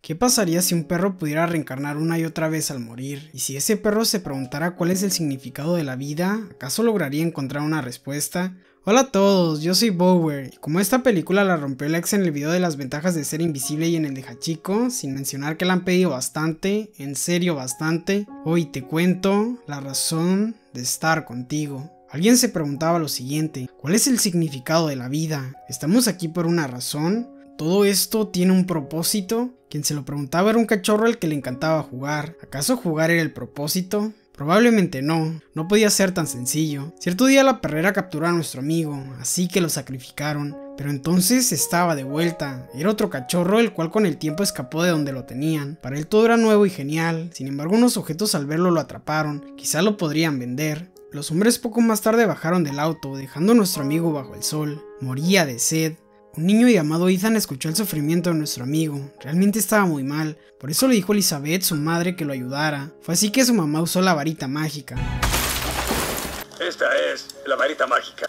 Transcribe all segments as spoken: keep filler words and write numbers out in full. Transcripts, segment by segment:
¿Qué pasaría si un perro pudiera reencarnar una y otra vez al morir? Y si ese perro se preguntara cuál es el significado de la vida, ¿acaso lograría encontrar una respuesta? Hola a todos, yo soy Bower, y como esta película la rompió el ex en el video de las ventajas de ser invisible y en el de Hachiko, sin mencionar que la han pedido bastante, en serio bastante, hoy te cuento la razón de estar contigo. Alguien se preguntaba lo siguiente: ¿cuál es el significado de la vida? ¿Estamos aquí por una razón? ¿Todo esto tiene un propósito? Quien se lo preguntaba era un cachorro al que le encantaba jugar. ¿Acaso jugar era el propósito? Probablemente no, no podía ser tan sencillo. Cierto día la perrera capturó a nuestro amigo, así que lo sacrificaron. Pero entonces estaba de vuelta. Era otro cachorro, el cual con el tiempo escapó de donde lo tenían. Para él todo era nuevo y genial. Sin embargo, unos objetos al verlo lo atraparon. Quizá lo podrían vender. Los hombres poco más tarde bajaron del auto, dejando a nuestro amigo bajo el sol. Moría de sed. Un niño llamado Ethan escuchó el sufrimiento de nuestro amigo. Realmente estaba muy mal. Por eso le dijo a Elizabeth, su madre, que lo ayudara. Fue así que su mamá usó la varita mágica. Esta es la varita mágica.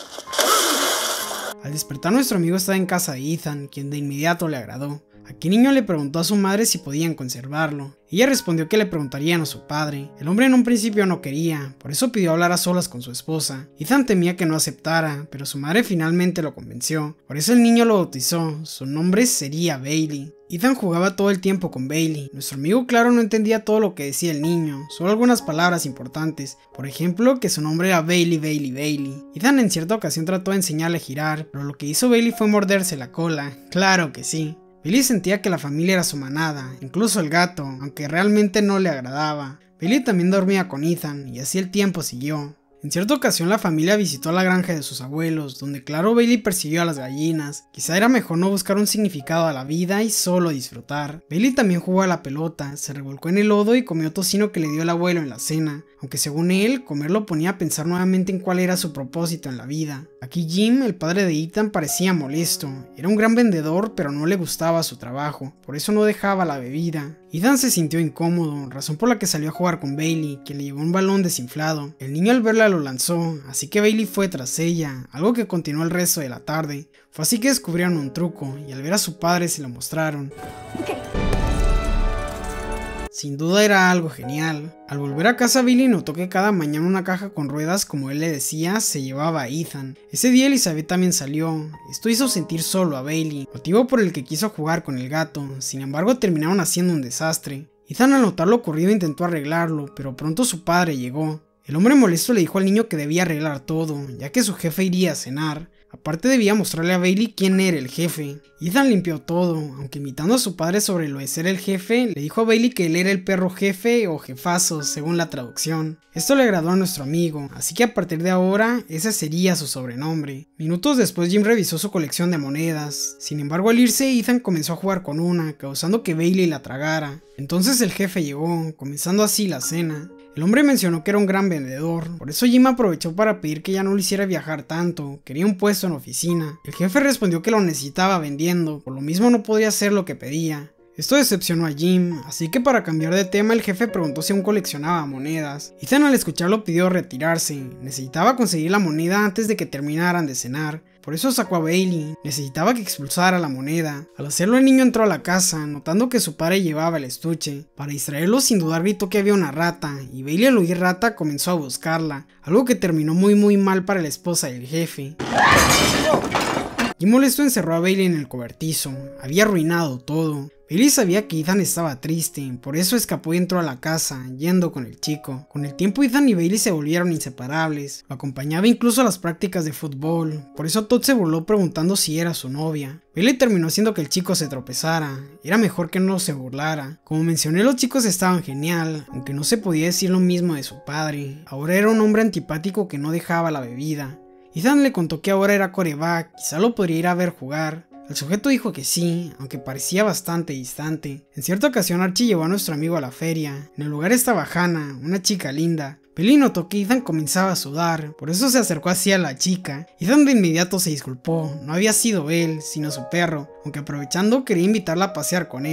Al despertar, nuestro amigo estaba en casa de Ethan, quien de inmediato le agradó. Aquel niño le preguntó a su madre si podían conservarlo. Ella respondió que le preguntarían a su padre. El hombre en un principio no quería, por eso pidió hablar a solas con su esposa. Ethan temía que no aceptara, pero su madre finalmente lo convenció. Por eso el niño lo bautizó, su nombre sería Bailey. Ethan jugaba todo el tiempo con Bailey. Nuestro amigo, claro, no entendía todo lo que decía el niño, solo algunas palabras importantes. Por ejemplo, que su nombre era Bailey, Bailey, Bailey. Ethan en cierta ocasión trató de enseñarle a girar, pero lo que hizo Bailey fue morderse la cola. Claro que sí. Bailey sentía que la familia era su manada, incluso el gato, aunque realmente no le agradaba. Bailey también dormía con Ethan, y así el tiempo siguió. En cierta ocasión la familia visitó la granja de sus abuelos, donde claro Bailey persiguió a las gallinas. Quizá era mejor no buscar un significado a la vida y solo disfrutar. Bailey también jugó a la pelota, se revolcó en el lodo y comió tocino que le dio el abuelo en la cena. Aunque según él, comerlo lo ponía a pensar nuevamente en cuál era su propósito en la vida. Aquí Jim, el padre de Ethan, parecía molesto. Era un gran vendedor, pero no le gustaba su trabajo, por eso no dejaba la bebida. Ethan se sintió incómodo, razón por la que salió a jugar con Bailey, quien le llevó un balón desinflado. El niño al verla lo lanzó, así que Bailey fue tras ella, algo que continuó el resto de la tarde. Fue así que descubrieron un truco, y al ver a su padre se lo mostraron. Okay. Sin duda era algo genial. Al volver a casa, Bailey notó que cada mañana una caja con ruedas, como él le decía, se llevaba a Ethan. Ese día Elizabeth también salió. Esto hizo sentir solo a Bailey, motivo por el que quiso jugar con el gato. Sin embargo, terminaron haciendo un desastre. Ethan, al notar lo ocurrido, intentó arreglarlo, pero pronto su padre llegó. El hombre molesto le dijo al niño que debía arreglar todo, ya que su jefe iría a cenar. Aparte debía mostrarle a Bailey quién era el jefe. Ethan limpió todo, aunque imitando a su padre sobre lo de ser el jefe, le dijo a Bailey que él era el perro jefe o jefazo, según la traducción. Esto le agradó a nuestro amigo, así que a partir de ahora, ese sería su sobrenombre. Minutos después Jim revisó su colección de monedas. Sin embargo, al irse, Ethan comenzó a jugar con una, causando que Bailey la tragara. Entonces el jefe llegó, comenzando así la cena. El hombre mencionó que era un gran vendedor, por eso Jim aprovechó para pedir que ya no lo hiciera viajar tanto, quería un puesto en oficina. El jefe respondió que lo necesitaba vendiendo, por lo mismo no podía hacer lo que pedía. Esto decepcionó a Jim, así que para cambiar de tema el jefe preguntó si aún coleccionaba monedas. Ethan al escucharlo pidió retirarse, necesitaba conseguir la moneda antes de que terminaran de cenar. Por eso sacó a Bailey, necesitaba que expulsara la moneda. Al hacerlo el niño entró a la casa, notando que su padre llevaba el estuche. Para distraerlo sin dudar gritó que había una rata, y Bailey al oír rata comenzó a buscarla, algo que terminó muy muy mal para la esposa del jefe. Jim molesto encerró a Bailey en el cobertizo, había arruinado todo. Bailey sabía que Ethan estaba triste, por eso escapó y entró a la casa, yendo con el chico. Con el tiempo Ethan y Bailey se volvieron inseparables, lo acompañaba incluso a las prácticas de fútbol, por eso Todd se burló preguntando si era su novia. Bailey terminó haciendo que el chico se tropezara, era mejor que no se burlara. Como mencioné, los chicos estaban genial, aunque no se podía decir lo mismo de su padre. Ahora era un hombre antipático que no dejaba la bebida. Ethan le contó que ahora era quarterback, quizá lo podría ir a ver jugar. El sujeto dijo que sí, aunque parecía bastante distante. En cierta ocasión Archie llevó a nuestro amigo a la feria. En el lugar estaba Hannah, una chica linda. Bailey notó que Ethan comenzaba a sudar, por eso se acercó hacia la chica. Ethan de inmediato se disculpó, no había sido él, sino su perro, aunque aprovechando quería invitarla a pasear con él.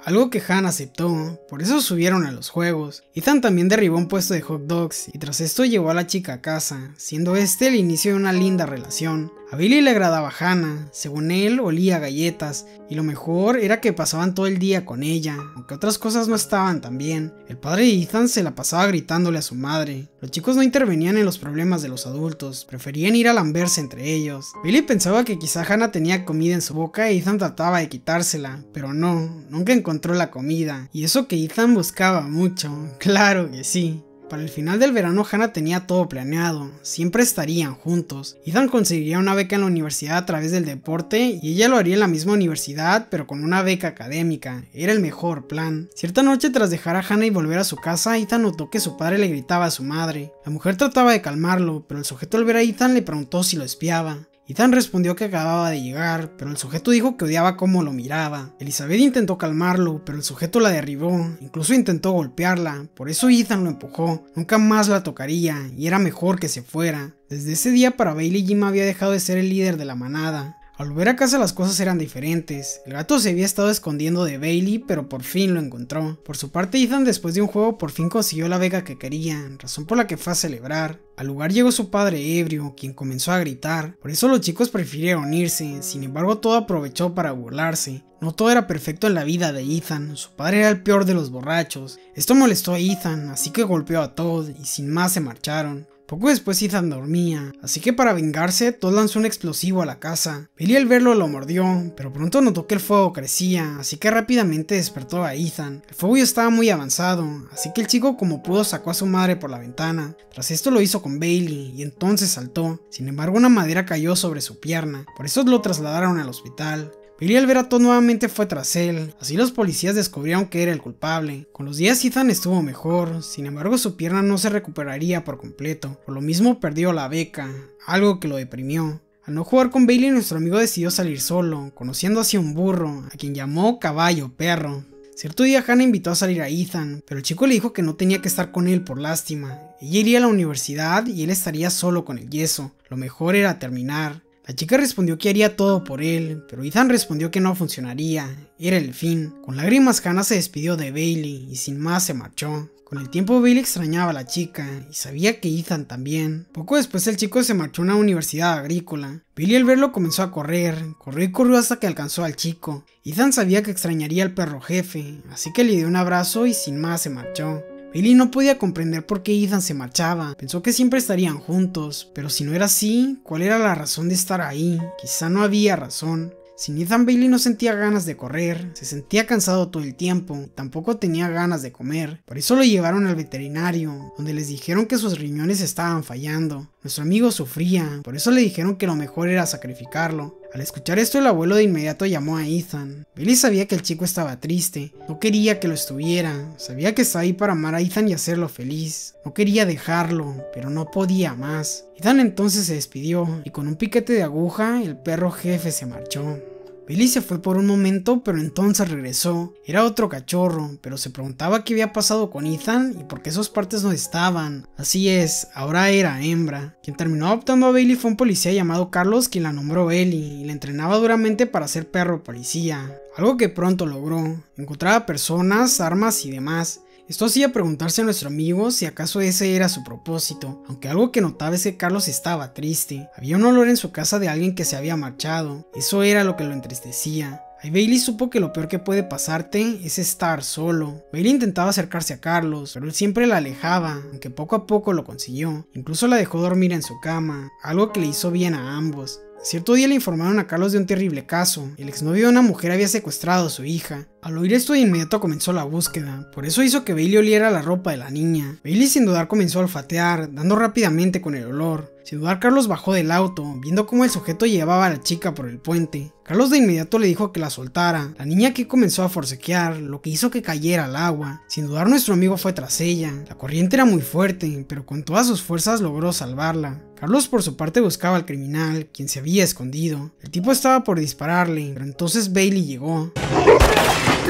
algo que Han aceptó, por eso subieron a los juegos. Ethan también derribó un puesto de hot dogs y tras esto llevó a la chica a casa, siendo este el inicio de una linda relación. A Bailey le agradaba Hannah, según él olía a galletas y lo mejor era que pasaban todo el día con ella, aunque otras cosas no estaban tan bien. El padre de Ethan se la pasaba gritándole a su madre. Los chicos no intervenían en los problemas de los adultos, preferían ir a lamberse entre ellos. Bailey pensaba que quizá Hannah tenía comida en su boca e Ethan trataba de quitársela, pero no, nunca encontró la comida, y eso que Ethan buscaba mucho, claro que sí. Para el final del verano Hannah tenía todo planeado, siempre estarían juntos. Ethan conseguiría una beca en la universidad a través del deporte y ella lo haría en la misma universidad pero con una beca académica, era el mejor plan. Cierta noche tras dejar a Hannah y volver a su casa, Ethan notó que su padre le gritaba a su madre. La mujer trataba de calmarlo, pero el sujeto al ver a Ethan le preguntó si lo espiaba. Ethan respondió que acababa de llegar, pero el sujeto dijo que odiaba cómo lo miraba. Elizabeth intentó calmarlo, pero el sujeto la derribó, incluso intentó golpearla, por eso Ethan lo empujó, nunca más la tocaría y era mejor que se fuera. Desde ese día para Bailey, Jim había dejado de ser el líder de la manada. Al volver a casa las cosas eran diferentes. El gato se había estado escondiendo de Bailey, pero por fin lo encontró. Por su parte, Ethan después de un juego por fin consiguió la beca que quería, razón por la que fue a celebrar. Al lugar llegó su padre ebrio, quien comenzó a gritar. Por eso los chicos prefirieron irse, sin embargo todo aprovechó para burlarse. No todo era perfecto en la vida de Ethan, su padre era el peor de los borrachos. Esto molestó a Ethan, así que golpeó a Todd y sin más se marcharon. Poco después Ethan dormía, así que para vengarse, Todd lanzó un explosivo a la casa. Bailey al verlo lo mordió, pero pronto notó que el fuego crecía, así que rápidamente despertó a Ethan. El fuego ya estaba muy avanzado, así que el chico como pudo sacó a su madre por la ventana. Tras esto lo hizo con Bailey, y entonces saltó. Sin embargo una madera cayó sobre su pierna, por eso lo trasladaron al hospital. Bailey al ver a Todd nuevamente fue tras él, así los policías descubrieron que era el culpable. Con los días Ethan estuvo mejor, sin embargo su pierna no se recuperaría por completo, por lo mismo perdió la beca, algo que lo deprimió. Al no jugar con Bailey nuestro amigo decidió salir solo, conociendo así a un burro, a quien llamó Caballo Perro. Cierto día Hannah invitó a salir a Ethan, pero el chico le dijo que no tenía que estar con él por lástima. Ella iría a la universidad y él estaría solo con el yeso, lo mejor era terminar. La chica respondió que haría todo por él, pero Ethan respondió que no funcionaría, era el fin. Con lágrimas Hannah se despidió de Bailey y sin más se marchó. Con el tiempo Bailey extrañaba a la chica y sabía que Ethan también. Poco después el chico se marchó a una universidad agrícola. Bailey al verlo comenzó a correr, corrió y corrió hasta que alcanzó al chico. Ethan sabía que extrañaría al perro jefe, así que le dio un abrazo y sin más se marchó. Bailey no podía comprender por qué Ethan se marchaba, pensó que siempre estarían juntos, pero si no era así, ¿cuál era la razón de estar ahí? Quizá no había razón. Sin Ethan, Bailey no sentía ganas de correr, se sentía cansado todo el tiempo, tampoco tenía ganas de comer, por eso lo llevaron al veterinario, donde les dijeron que sus riñones estaban fallando. Nuestro amigo sufría, por eso le dijeron que lo mejor era sacrificarlo. Al escuchar esto el abuelo de inmediato llamó a Ethan. Bailey sabía que el chico estaba triste, no quería que lo estuviera, sabía que estaba ahí para amar a Ethan y hacerlo feliz, no quería dejarlo, pero no podía más. Ethan entonces se despidió y con un piquete de aguja el perro jefe se marchó. Bailey se fue por un momento, pero entonces regresó. Era otro cachorro, pero se preguntaba qué había pasado con Ethan y por qué sus partes no estaban. Así es, ahora era hembra. Quien terminó adoptando a Bailey fue un policía llamado Carlos, quien la nombró Ellie y la entrenaba duramente para ser perro policía. Algo que pronto logró. Encontraba personas, armas y demás. Esto hacía preguntarse a nuestro amigo si acaso ese era su propósito, aunque algo que notaba es que Carlos estaba triste. Había un olor en su casa de alguien que se había marchado, eso era lo que lo entristecía. Ahí Bailey supo que lo peor que puede pasarte es estar solo. Bailey intentaba acercarse a Carlos, pero él siempre la alejaba, aunque poco a poco lo consiguió. Incluso la dejó dormir en su cama, algo que le hizo bien a ambos. Cierto día le informaron a Carlos de un terrible caso. El exnovio de una mujer había secuestrado a su hija. Al oír esto de inmediato comenzó la búsqueda, por eso hizo que Bailey oliera la ropa de la niña. Bailey sin dudar comenzó a olfatear, dando rápidamente con el olor. Sin dudar Carlos bajó del auto, viendo cómo el sujeto llevaba a la chica por el puente. Carlos de inmediato le dijo que la soltara. La niña aquí comenzó a forcejear, lo que hizo que cayera al agua. Sin dudar nuestro amigo fue tras ella. La corriente era muy fuerte, pero con todas sus fuerzas logró salvarla. Carlos por su parte buscaba al criminal, quien se había escondido. El tipo estaba por dispararle, pero entonces Bailey llegó.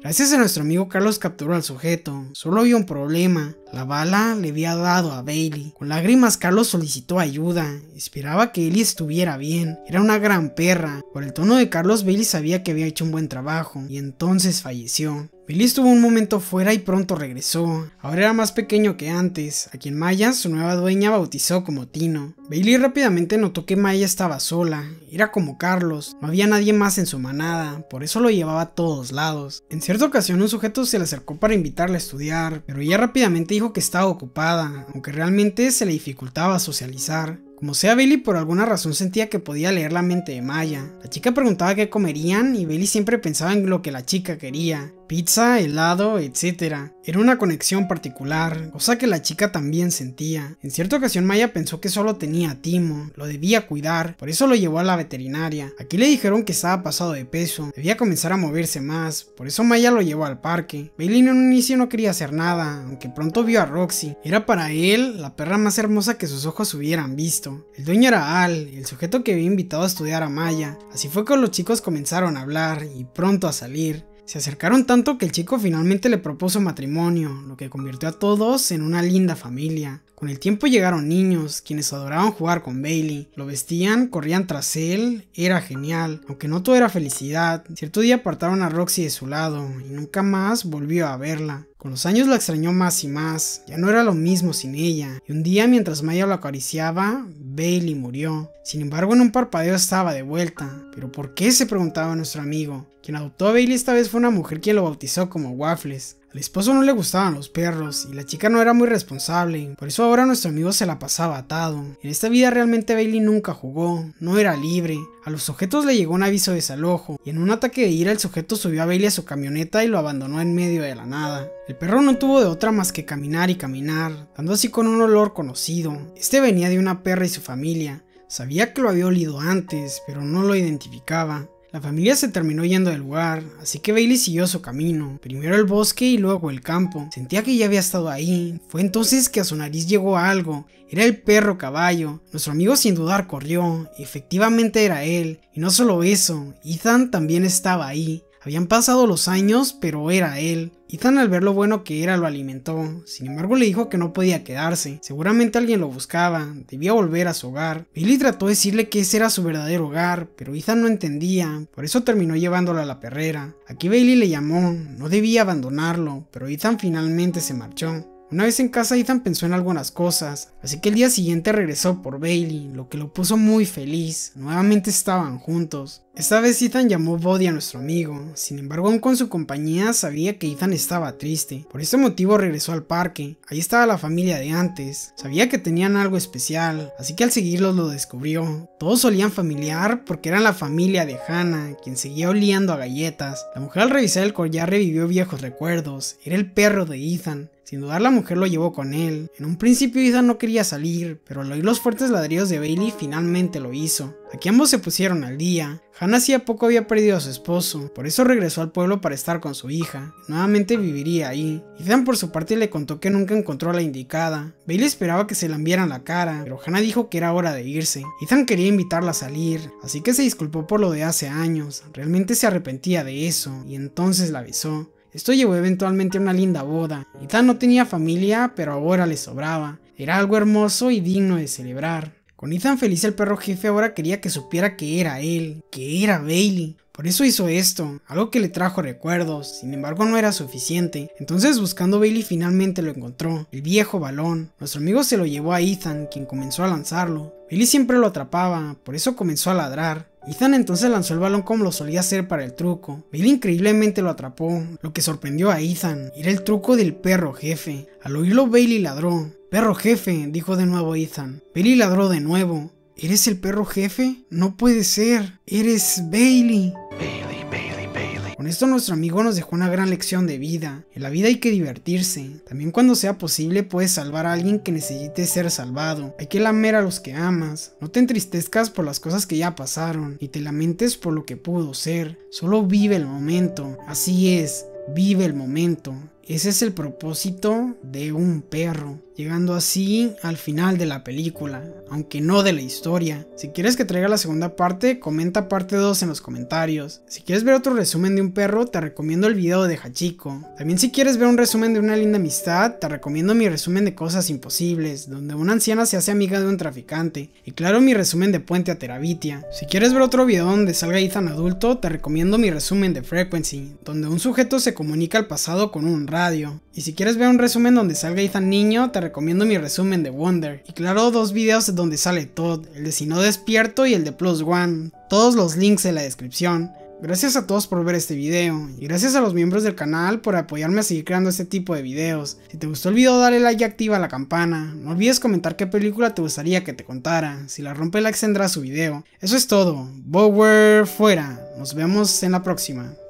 Gracias a nuestro amigo Carlos capturó al sujeto. Solo había un problema. La bala le había dado a Bailey. Con lágrimas Carlos solicitó ayuda. Esperaba que Ellie estuviera bien. Era una gran perra. Por el tono de Carlos, Bailey sabía que había hecho un buen trabajo. Y entonces falleció. Bailey estuvo un momento fuera y pronto regresó. Ahora era más pequeño que antes, a quien Maya, su nueva dueña, bautizó como Tino. Bailey rápidamente notó que Maya estaba sola. Era como Carlos, no había nadie más en su manada, por eso lo llevaba a todos lados. En cierta ocasión un sujeto se le acercó para invitarla a estudiar, pero ella rápidamente dijo que estaba ocupada, aunque realmente se le dificultaba socializar. Como sea, Bailey por alguna razón sentía que podía leer la mente de Maya. La chica preguntaba qué comerían y Bailey siempre pensaba en lo que la chica quería. Pizza, helado, etcétera. Era una conexión particular, cosa que la chica también sentía. En cierta ocasión Maya pensó que solo tenía a Timo, lo debía cuidar, por eso lo llevó a la veterinaria. Aquí le dijeron que estaba pasado de peso, debía comenzar a moverse más, por eso Maya lo llevó al parque. Bailey en un inicio no quería hacer nada, aunque pronto vio a Roxy. Era para él la perra más hermosa que sus ojos hubieran visto. El dueño era Al, el sujeto que había invitado a estudiar a Maya. Así fue que los chicos comenzaron a hablar y pronto a salir. Se acercaron tanto que el chico finalmente le propuso matrimonio, lo que convirtió a todos en una linda familia. Con el tiempo llegaron niños, quienes adoraban jugar con Bailey. Lo vestían, corrían tras él, era genial. Aunque no todo era felicidad, cierto día apartaron a Roxy de su lado y nunca más volvió a verla. Con los años la extrañó más y más, ya no era lo mismo sin ella, y un día mientras Maya lo acariciaba, Bailey murió. Sin embargo, en un parpadeo estaba de vuelta. ¿Pero por qué?, se preguntaba nuestro amigo. Quien adoptó a Bailey esta vez fue una mujer quien lo bautizó como Waffles. Al esposo no le gustaban los perros y la chica no era muy responsable, por eso ahora nuestro amigo se la pasaba atado. En esta vida realmente Bailey nunca jugó, no era libre. A los sujetos le llegó un aviso de desalojo y en un ataque de ira el sujeto subió a Bailey a su camioneta y lo abandonó en medio de la nada. El perro no tuvo de otra más que caminar y caminar, dando así con un olor conocido. Este venía de una perra y su familia. Sabía que lo había olido antes, pero no lo identificaba. La familia se terminó yendo del lugar, así que Bailey siguió su camino, primero el bosque y luego el campo. Sentía que ya había estado ahí, fue entonces que a su nariz llegó algo, era el perro caballo. Nuestro amigo sin dudar corrió, efectivamente era él, y no solo eso, Ethan también estaba ahí. Habían pasado los años, pero era él. Ethan al ver lo bueno que era lo alimentó, sin embargo le dijo que no podía quedarse, seguramente alguien lo buscaba, debía volver a su hogar. Bailey trató de decirle que ese era su verdadero hogar, pero Ethan no entendía, por eso terminó llevándolo a la perrera. Aquí Bailey le llamó, no debía abandonarlo, pero Ethan finalmente se marchó. Una vez en casa Ethan pensó en algunas cosas, así que el día siguiente regresó por Bailey, lo que lo puso muy feliz. Nuevamente estaban juntos. Esta vez Ethan llamó Buddy a nuestro amigo, sin embargo aún con su compañía sabía que Ethan estaba triste. Por este motivo regresó al parque, ahí estaba la familia de antes, sabía que tenían algo especial, así que al seguirlos lo descubrió. Todos olían familiar porque eran la familia de Hannah, quien seguía oliendo a galletas. La mujer al revisar el collar revivió viejos recuerdos, era el perro de Ethan. Sin dudar la mujer lo llevó con él. En un principio Ethan no quería salir, pero al oír los fuertes ladridos de Bailey finalmente lo hizo. Aquí ambos se pusieron al día. Hannah hacía poco había perdido a su esposo, por eso regresó al pueblo para estar con su hija. Nuevamente viviría ahí. Ethan por su parte le contó que nunca encontró a la indicada. Bailey esperaba que se lambieran la cara, pero Hannah dijo que era hora de irse. Ethan quería invitarla a salir, así que se disculpó por lo de hace años. Realmente se arrepentía de eso, y entonces la besó. Esto llevó eventualmente a una linda boda. Ethan no tenía familia, pero ahora le sobraba. Era algo hermoso y digno de celebrar. Con Ethan feliz, el perro jefe ahora quería que supiera que era él, que era Bailey. Por eso hizo esto, algo que le trajo recuerdos, sin embargo no era suficiente. Entonces buscando a Bailey finalmente lo encontró, el viejo balón. Nuestro amigo se lo llevó a Ethan, quien comenzó a lanzarlo. Bailey siempre lo atrapaba, por eso comenzó a ladrar. Ethan entonces lanzó el balón como lo solía hacer para el truco. Bailey increíblemente lo atrapó, lo que sorprendió a Ethan, era el truco del perro jefe. Al oírlo Bailey ladró. Perro jefe, dijo de nuevo Ethan. Bailey ladró de nuevo. ¿Eres el perro jefe? No puede ser, eres Bailey. Bailey, Bailey, Bailey. Con esto nuestro amigo nos dejó una gran lección de vida. En la vida hay que divertirse. También cuando sea posible puedes salvar a alguien que necesite ser salvado. Hay que lamer a los que amas. No te entristezcas por las cosas que ya pasaron, ni te lamentes por lo que pudo ser. Solo vive el momento. Así es, vive el momento. Ese es el propósito de un perro, llegando así al final de la película, aunque no de la historia. Si quieres que traiga la segunda parte, comenta parte dos en los comentarios. Si quieres ver otro resumen de un perro, te recomiendo el video de Hachiko. También si quieres ver un resumen de una linda amistad, te recomiendo mi resumen de Cosas Imposibles, donde una anciana se hace amiga de un traficante, y claro, mi resumen de Puente a Terabitia. Si quieres ver otro video donde salga Ethan adulto, te recomiendo mi resumen de Frequency, donde un sujeto se comunica al pasado con un radio. Y si quieres ver un resumen donde salga Ethan niño, te recomiendo mi resumen de Wonder. Y claro, dos videos donde sale Todd, el de Si No Despierto y el de Plus One. Todos los links en la descripción. Gracias a todos por ver este video, y gracias a los miembros del canal por apoyarme a seguir creando este tipo de videos. Si te gustó el video, dale like y activa la campana. No olvides comentar qué película te gustaría que te contara. Si la rompe, like tendrá su video. Eso es todo. Bower fuera. Nos vemos en la próxima.